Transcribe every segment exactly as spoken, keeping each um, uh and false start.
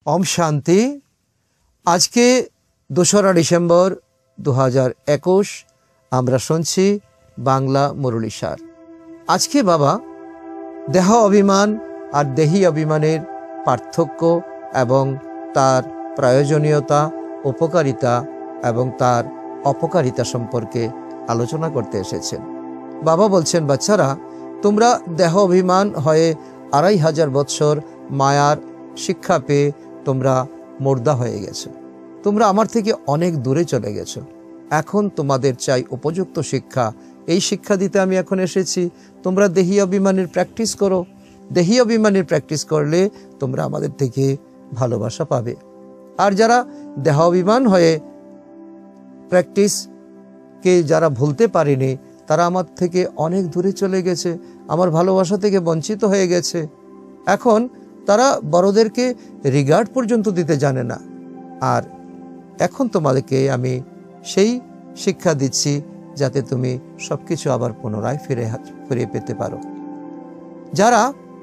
ओम शांति। आज के दोसरा डिसेम्बर दो हज़ार एकुश आमरा शुनছি बांगला मुरलीसार। आज के बाबा देह अभिमान और देही अभिमानेर पार्थक्य एवं तार प्रयोजनीयता उपकारिता एवं तार अपकारिता सम्पर्के आलोचना करते एसेছেন। बाबा बोलছেন, বাচ্চারা তোমরা देह अभिमान हये आढ़ाई हजार बछर मायार शिक्षा पे তোমরা মুর্দা হয়ে গেছো। তোমরা আমার থেকে অনেক দূরে চলে গেছো। এখন তোমাদের চাই উপযুক্ত শিক্ষা। এই শিক্ষা দিতে আমি এখন এসেছি। তোমরা দেহি অভিমানের প্র্যাকটিস করো। দেহি অভিমানের প্র্যাকটিস করলে তোমরা আমাদের থেকে ভালোবাসা পাবে। আর যারা দেহ অভিমান হয়ে প্র্যাকটিস কে যারা ভুলতে পারেনি তারা আমার থেকে অনেক দূরে চলে গেছে, আমার ভালোবাসা থেকে বঞ্চিত হয়ে গেছে। এখন তারা বড়দেরকে রিগার্ড পর্যন্ত দিতে জানে না। আর এখন তোমাদেরকে আমি সেই শিক্ষা দিচ্ছি যাতে তুমি সবকিছু আবার পুনরায় ফিরে ফিরে পেতে পারো। যারা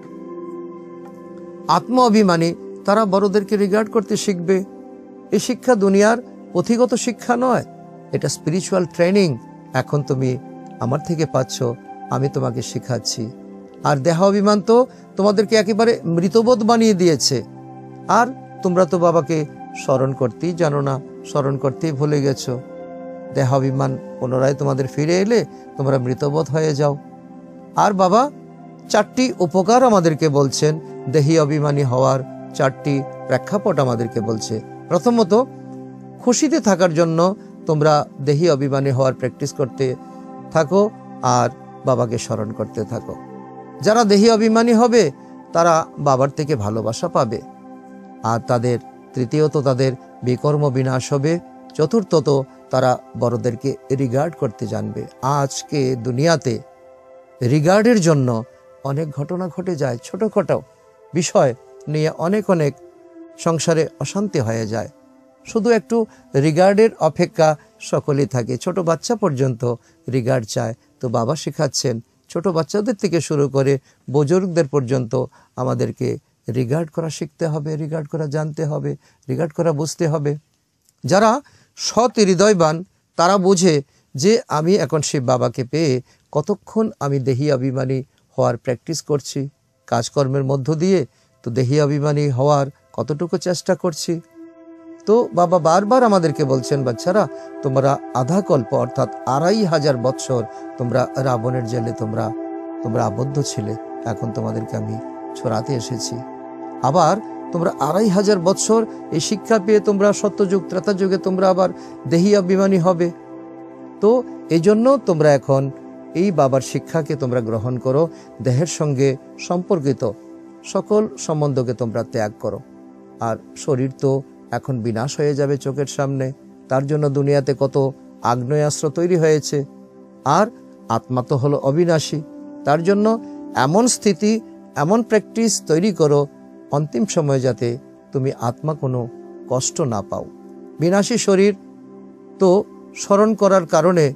আত্ম অভিমানী তারা বড়দেরকে রিগার্ড করতে শিখবে। এই শিক্ষা দুনিয়ার পুঁথিগত শিক্ষা নয়, এটা স্পিরিচুয়াল ট্রেনিং। এখন তুমি আমার থেকে পাচ্ছ, আমি তোমাকে শেখাচ্ছি। আর দেহ অভিমান তো তোমাদেরকে একেবারে মৃতবোধ বানিয়ে দিয়েছে। আর তোমরা তো বাবাকে স্মরণ করতেই জানো না, স্মরণ করতেই ভুলে গেছো। দেহ অভিমান পুনরায় তোমাদের ফিরে এলে তোমরা মৃতবোধ হয়ে যাও। আর বাবা চারটি উপকার আমাদেরকে বলছেন, দেহি অভিমানী হওয়ার চারটি প্রেক্ষাপট আমাদেরকে বলছে। প্রথমত, খুশিতে থাকার জন্য তোমরা দেহি অভিমানী হওয়ার প্র্যাকটিস করতে থাকো আর বাবাকে স্মরণ করতে থাকো। যারা দেহি অভিমানী হবে তারা বাবার থেকে ভালোবাসা পাবে। আর তাদের তৃতীয়ত তাদের বিকর্ম বিনাশ হবে। চতুর্থত তারা বড়দেরকে রিগার্ড করতে জানবে। আজকে দুনিয়াতে রিগার্ডের জন্য অনেক ঘটনা ঘটে যায়। ছোটখাটো বিষয় নিয়ে অনেক অনেক সংসারে অশান্তি হয়ে যায়। শুধু একটু রিগার্ডের অপেক্ষা সকলেই থাকে। ছোট বাচ্চা পর্যন্ত রিগার্ড চায়। তো বাবা শেখাচ্ছেন ছোট বাচ্চাদের থেকে শুরু করে বুজুর্গদের পর্যন্ত আমাদেরকে রিগার্ড করা শিখতে হবে, রিগার্ড করা জানতে হবে, রিগার্ড করা বুঝতে হবে। যারা সৎ হৃদয়বান তারা বোঝে যে আমি এখন শিব বাবাকে পেয়ে কতক্ষণ আমি দেহি অভিমানী হওয়ার প্র্যাকটিস করছি কাজকর্মের মধ্য দিয়ে। তো দেহি অভিমানী হওয়ার কতটুকু চেষ্টা করছি। তো বাবা বারবার আমাদেরকে বলছেন, বাচ্চারা তোমরা আধা কল্প অর্থাৎ আড়াই হাজার বৎসর তোমরা রাবণের জেলে তোমরা তোমরা আবদ্ধ ছিলে। এখন তোমাদেরকে আমি ছড়াতে এসেছি। আবার তোমরা আড়াই হাজার বৎসর এই শিক্ষা পেয়ে তোমরা সত্যযুগ ত্রেতা যুগে তোমরা আবার দেহি অভিমানী হবে। তো এই জন্য তোমরা এখন এই বাবার শিক্ষাকে তোমরা গ্রহণ করো। দেহের সঙ্গে সম্পর্কিত সকল সম্বন্ধকে তোমরা ত্যাগ করো। আর শরীর তো এখন বিনাশ হয়ে যাবে চোখের সামনে। তার জন্য দুনিয়াতে কত আগ্নেয়াস্ত্র তৈরি হয়েছে। আর আত্মা তো হলো অবিনাশী। তার জন্য এমন স্থিতি এমন প্র্যাকটিস তৈরি করো অন্তিম সময়ে যাতে তুমি আত্মা কোনো কষ্ট না পাও। বিনাশী শরীর তো স্মরণ করার কারণে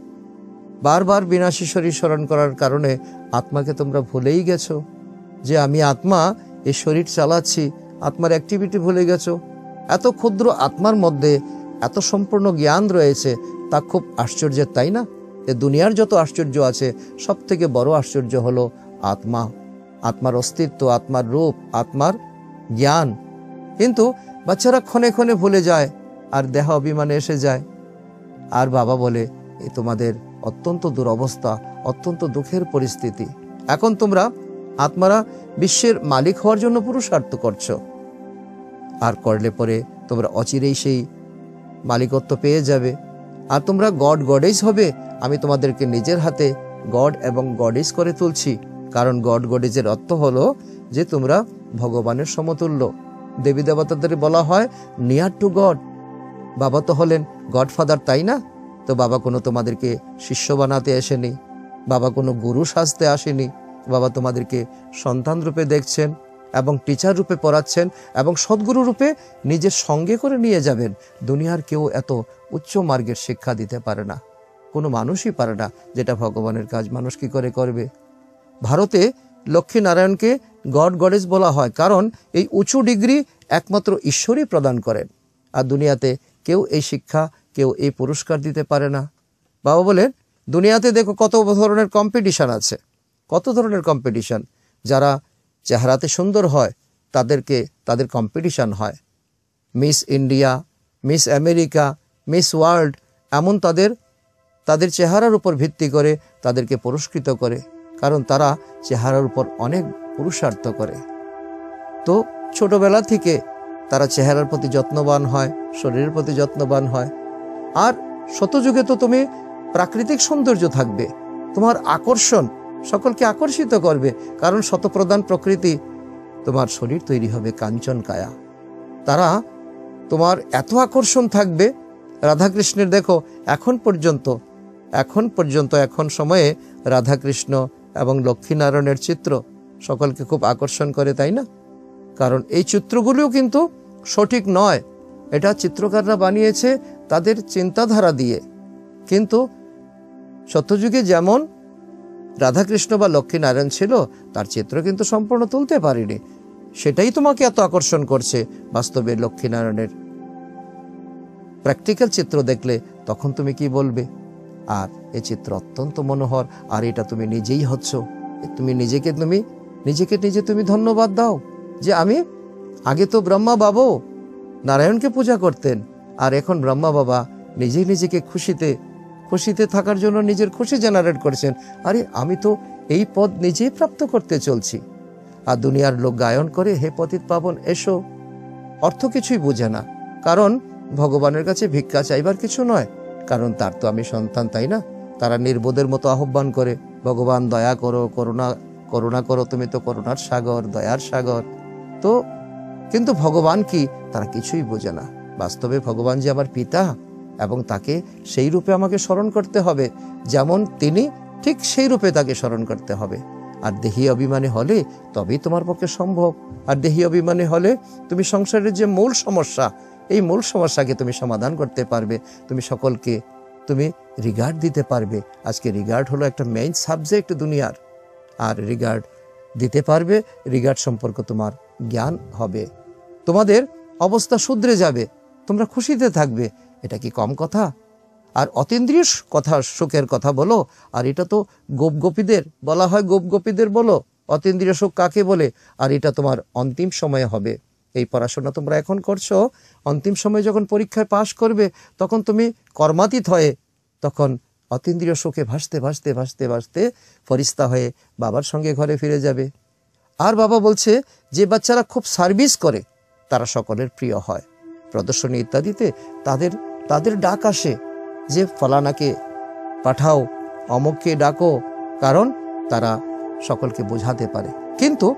বারবার বিনাশী শরীর স্মরণ করার কারণে আত্মাকে তোমরা ভুলেই গেছো যে আমি আত্মা এই শরীর চালাচ্ছি। আত্মার অ্যাক্টিভিটি ভুলে গেছো। এত ক্ষুদ্র আত্মার মধ্যে এত সম্পূর্ণ জ্ঞান রয়েছে, তা খুব আশ্চর্যের, তাই না? এ দুনিয়ার যত আশ্চর্য আছে সব থেকে বড় আশ্চর্য হলো আত্মা, আত্মার অস্তিত্ব, আত্মার রূপ, আত্মার জ্ঞান। কিন্তু বাচ্চারা ক্ষণে ক্ষণে ভুলে যায় আর দেহ অভিমানে এসে যায়। আর বাবা বলে, এ তোমাদের অত্যন্ত দুরবস্থা, অত্যন্ত দুঃখের পরিস্থিতি। এখন তোমরা আত্মারা বিশ্বের মালিক হওয়ার জন্য পুরুষার্থ করছো। আর করলে পরে তোমরা অচিরেই সেই মালিকত্ব পেয়ে যাবে। আর তোমরা গড গডেজ হবে। আমি তোমাদেরকে নিজের হাতে গড এবং গডেজ করে তুলছি। কারণ গড গডেজের অর্থ হলো যে তোমরা ভগবানের সমতুল্য। দেবী দেবতাদের বলা হয় নিয়ার টু গড। বাবা তো হলেন গডফাদার, তাই না? তো বাবা কোনো তোমাদেরকে শিষ্য বানাতে আসেনি, বাবা কোনো গুরু সাজতে আসেনি। বাবা তোমাদেরকে সন্তান রূপে দেখছেন এবং টিচার রূপে পড়াচ্ছেন এবং সদ্গুরু রূপে নিজের সঙ্গে করে নিয়ে যাবেন। দুনিয়ার কেউ এত উচ্চ মার্গের শিক্ষা দিতে পারে না, কোনো মানুষই পারে না। যেটা ভগবানের কাজ মানুষ কি করে করবে? ভারতে লক্ষ্মী নারায়ণকে গড গডেজ বলা হয়, কারণ এই উঁচু ডিগ্রি একমাত্র ঈশ্বরই প্রদান করেন। আর দুনিয়াতে কেউ এই শিক্ষা, কেউ এই পুরস্কার দিতে পারে না। বাবা বলেন, দুনিয়াতে দেখো কত ধরনের কম্পিটিশান আছে, কত ধরনের কম্পিটিশান। যারা চেহারাতে সুন্দর হয় তাদেরকে তাদের কম্পিটিশান হয়। Miss India, Miss America, Miss World, এমন তাদের তাদের চেহারার উপর ভিত্তি করে তাদেরকে পুরস্কৃত করে, কারণ তারা চেহারার উপর অনেক পুরুষার্থ করে। তো ছোটবেলা থেকে তারা চেহারার প্রতি যত্নবান হয়, শরীরের প্রতি যত্নবান হয়। আর শতযুগে তো তুমি প্রাকৃতিক সৌন্দর্য থাকবে, তোমার আকর্ষণ সকলকে আকর্ষিত করবে, কারণ শতপ্রধান প্রকৃতি, তোমার শরীর তৈরি হবে কাঞ্চন কায়া। তারা তোমার এত আকর্ষণ থাকবে। রাধাকৃষ্ণের দেখো এখন পর্যন্ত এখন পর্যন্ত এখন সময়ে রাধাকৃষ্ণ এবং লক্ষ্মীনারায়ণের চিত্র সকলকে খুব আকর্ষণ করে, তাই না? কারণ এই চিত্রগুলিও কিন্তু সঠিক নয়, এটা চিত্রকাররা বানিয়েছে তাদের চিন্তাধারা দিয়ে। কিন্তু সত্যযুগে যেমন রাধাকৃষ্ণ বা লক্ষ্মীনারায়ণ ছিল, তার চিত্র কিন্তু সম্পূর্ণ তুলতে পারিনি। সেটাই তোমাকে এত আকর্ষণ করছে। বাস্তবে লক্ষ্মীনারায়ণের প্র্যাকটিক্যাল চিত্র দেখলে তখন তুমি কি বলবে? আর এই চিত্র অত্যন্ত মনোহর, আর এটা তুমি নিজেই হচ্ছ। তুমি নিজেকে তুমি নিজেকে নিজে তুমি ধন্যবাদ দাও যে আমি আগে তো ব্রহ্মা বাবু নারায়ণকে পূজা করতেন, আর এখন ব্রহ্মা বাবা নিজেই নিজেকে খুশিতে খুশিতে থাকার জন্য নিজের খুশি জেনারেট করছেন। আরে আমি তো এই পদ নিজেই প্রাপ্ত করতে চলছি। আর দুনিয়ার লোক গায়ন করে, হে পতিত পাবন এসো, অর্থ কিছুই বোঝে না। কারণ ভগবানের কাছে ভিক্ষা চাইবার কিছু নয়, কারণ তার তো আমি সন্তান, তাই না? তারা নির্বোধের মতো আহ্বান করে, ভগবান দয়া করো, করুণা করুণা করো, তুমি তো করুণার সাগর, দয়ার সাগর। তো কিন্তু ভগবান কি, তারা কিছুই বোঝে না। বাস্তবে ভগবান যে আমার পিতা, এবং তাকে সেই রূপে আমাকে স্মরণ করতে হবে, যেমন তিনি ঠিক সেই রূপে তাকে স্মরণ করতে হবে। আর দেহি অভিমানী হলে তবেই তোমার পক্ষে সম্ভব। আর দেহি অভিমানী হলে তুমি সংসারের যে মূল সমস্যা, এই মূল সমস্যাকে তুমি সমাধান করতে পারবে। তুমি সকলকে তুমি রিগার্ড দিতে পারবে। আজকে রিগার্ড হলো একটা মেইন সাবজেক্ট দুনিয়ার। আর রিগার্ড দিতে পারবে, রিগার্ড সম্পর্কে তোমার জ্ঞান হবে, তোমাদের অবস্থা শুধরে যাবে, তোমরা খুশিতে থাকবে। এটা কি কম কথা? আর অতীন্দ্রিয় কথা, সুখের কথা বলো। আর এটা তো গোপ গোপীদের বলা হয়, গোপ গোপীদের বলো অতীন্দ্রিয় সুখ কাকে বলে। আর এটা তোমার অন্তিম সময়ে হবে। এই পড়াশোনা তোমরা এখন করছো, অন্তিম সময়ে যখন পরীক্ষায় পাশ করবে, তখন তুমি কর্মাতীত হয়ে তখন অতীন্দ্রিয় সুখে ভাসতে ভাসতে ভাসতে ভাসতে ফরিস্তা হয়ে বাবার সঙ্গে ঘরে ফিরে যাবে। আর বাবা বলছে, যে বাচ্চারা খুব সার্ভিস করে তারা সকলের প্রিয় হয়। প্রদর্শনী ইত্যাদিতে তাদের তাদের ডাক আসে যে ফলানাকে পাঠাও, অমুককে ডাকো, কারণ তারা সকলকে বোঝাতে পারে। কিন্তু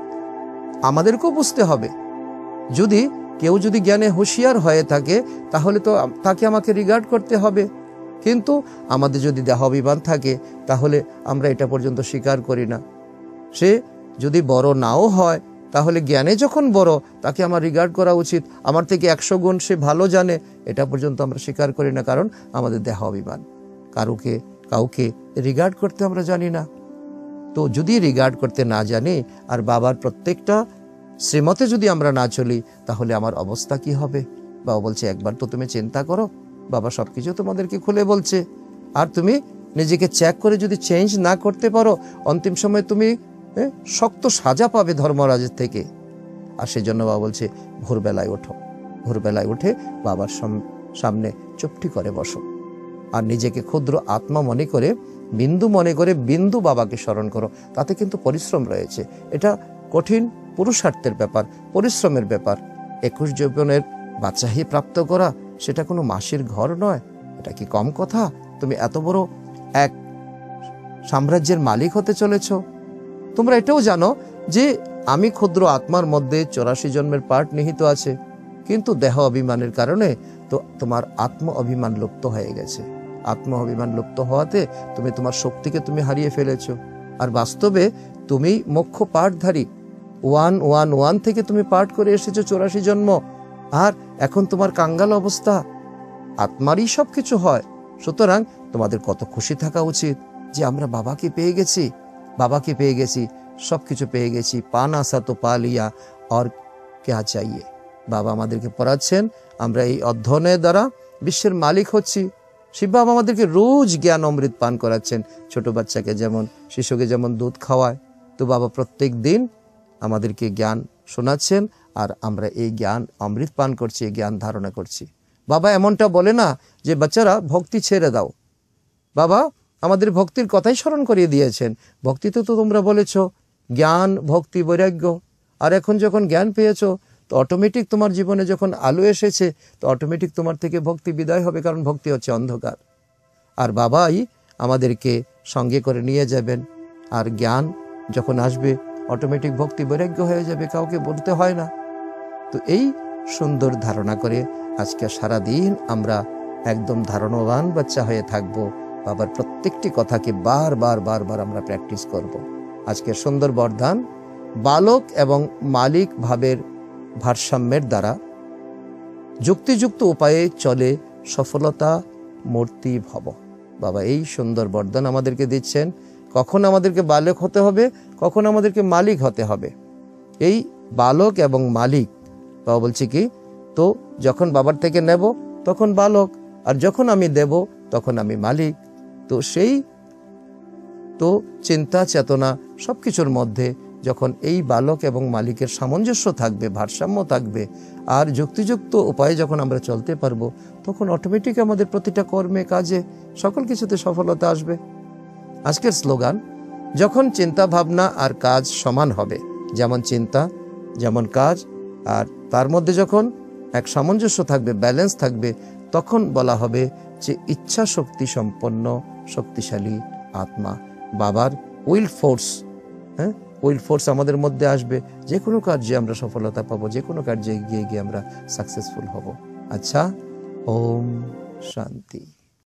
আমাদেরকেও বুঝতে হবে, যদি কেউ যদি জ্ঞানে হুঁশিয়ার হয়ে থাকে তাহলে তো তাকে আমাকে রিগার্ড করতে হবে। কিন্তু আমাদের যদি দেহাভিমান থাকে তাহলে আমরা এটা পর্যন্ত স্বীকার করি না। সে যদি বড় নাও হয়, তাহলে জ্ঞানে যখন বড়, তাকে আমার রিগার্ড করা উচিত। আমার থেকে একশো গুণ সে ভালো জানে, এটা পর্যন্ত আমরা স্বীকার করি না, কারণ আমাদের দেহ অভিমান। কারুকে কাউকে রিগার্ড করতে আমরা জানি না। তো যদি রিগার্ড করতে না জানি, আর বাবার প্রত্যেকটা শ্রীমতে যদি আমরা না চলি, তাহলে আমার অবস্থা কি হবে? বাবা বলছে, একবার তো তুমি চিন্তা করো। বাবা সবকিছু তোমাদেরকে খুলে বলছে। আর তুমি নিজেকে চেক করে যদি চেঞ্জ না করতে পারো, অন্তিম সময় তুমি শক্ত সাজা পাবে ধর্মরাজের থেকে। আর সেজন্য বাবা বলছে, ভোরবেলায় ওঠো, ভোরবেলায় উঠে বাবার সামনে চুপটি করে বসো, আর নিজেকে ক্ষুদ্র আত্মা মনে করে, বিন্দু মনে করে বিন্দু বাবাকে স্মরণ করো। তাতে কিন্তু পরিশ্রম রয়েছে। এটা কঠিন পুরুষার্থের ব্যাপার, পরিশ্রমের ব্যাপার। একুশ যৌবনের বাদশাহী প্রাপ্ত করা, সেটা কোনো মাসির ঘর নয়। এটা কি কম কথা? তুমি এত বড় এক সাম্রাজ্যের মালিক হতে চলেছ। তোমরা এটাও জানো যে আমি ক্ষুদ্র আত্মার মধ্যে চৌরাশি জন্মের পার্ট নিহিত আছে, কিন্তু দেহ অভিমানের কারণে তো তোমার আত্ম অভিমান লুপ্ত হয়ে গেছে। আত্ম অভিমান লুপ্ত হওয়াতে তুমি তোমার শক্তিকে তুমি হারিয়ে ফেলেছো। আর বাস্তবে তুমি মোক্ষ পাঠধারী, ওয়ান ওয়ান ওয়ান থেকে তুমি পাঠ করে এসেছো চৌরাশি জন্ম। আর এখন তোমার কাঙ্গাল অবস্থা, আত্মারই সব কিছু হয়। সুতরাং তোমাদের কত খুশি থাকা উচিত যে আমরা বাবাকে পেয়ে গেছি, বাবাকে পেয়ে গেছি, সব কিছু পেয়ে গেছি। পানা সা তো পা লিয়া, আর ক্যা চাইয়ে। বাবা আমাদেরকে পড়াচ্ছেন, আমরা এই অধ্যয়নের দ্বারা বিশ্বের মালিক হচ্ছি। শিব বাবা আমাদেরকে রোজ জ্ঞান অমৃত পান করাচ্ছেন। ছোট বাচ্চাকে যেমন, শিশুকে যেমন দুধ খাওয়ায়, তো বাবা প্রত্যেক দিন আমাদেরকে জ্ঞান শোনাচ্ছেন, আর আমরা এই জ্ঞান অমৃত পান করছি, এই জ্ঞান ধারণা করছি। বাবা এমনটা বলে না যে বাচ্চারা ভক্তি ছেড়ে দাও। বাবা আমাদের ভক্তির কথাই স্মরণ করিয়ে দিয়েছেন। ভক্তিতে তো তোমরা বলেছ জ্ঞান, ভক্তি, বৈরাগ্য, আর এখন যখন জ্ঞান পেয়েছ তো অটোমেটিক তোমার জীবনে যখন আলো এসেছে তো অটোমেটিক তোমার থেকে ভক্তি বিদায় হবে, কারণ ভক্তি হচ্ছে অন্ধকার। আর বাবাই আমাদেরকে সঙ্গে করে নিয়ে যাবেন, আর জ্ঞান যখন আসবে অটোমেটিক ভক্তি বৈরাগ্য হয়ে যাবে, কাউকে বলতে হয় না। তো এই সুন্দর ধারণা করে আজকে সারাদিন আমরা একদম ধারণাবান বাচ্চা হয়ে থাকব। বাবার প্রত্যেকটি কথাকে বারবার বারবার আমরা প্র্যাকটিস করব। আজকের সুন্দর বরদান, বালক এবং মালিক ভাবের ভারসাম্যের দ্বারা যুক্তিযুক্ত উপায়ে চলে সফলতা মূর্তি ভব। বাবা এই সুন্দর বরদান আমাদেরকে দিচ্ছেন। কখন আমাদেরকে বালক হতে হবে, কখন আমাদেরকে মালিক হতে হবে। এই বালক এবং মালিক, বাবা বলছি কি, তো যখন বাবার থেকে নেব তখন বালক, আর যখন আমি দেব তখন আমি মালিক। তো সেই তো চিন্তা চেতনা সবকিছুর মধ্যে যখন এই বালক এবং মালিকের সামঞ্জস্য থাকবে, ভারসাম্য থাকবে, আর যুক্তিযুক্ত উপায়ে যখন আমরা চলতে পারবো, তখন অটোমেটিক আমাদের প্রতিটা কর্মে, কাজে, সকল কিছুতে সফলতা আসবে। আজকের স্লোগান, যখন চিন্তা ভাবনা আর কাজ সমান হবে, যেমন চিন্তা যেমন কাজ, আর তার মধ্যে যখন এক সামঞ্জস্য থাকবে, ব্যালেন্স থাকবে, তখন বলা হবে যে ইচ্ছা শক্তি সম্পন্ন শক্তিশালী আত্মা। বাবার উইল ফোর্স, হ্যাঁ উইল ফোর্স আমাদের মধ্যে আসবে, যে কোনো কার্যে আমরা সফলতা পাবো, যে কোনো কার্যে এগিয়ে গিয়ে আমরা সাকসেসফুল হব। আচ্ছা, ওম শান্তি।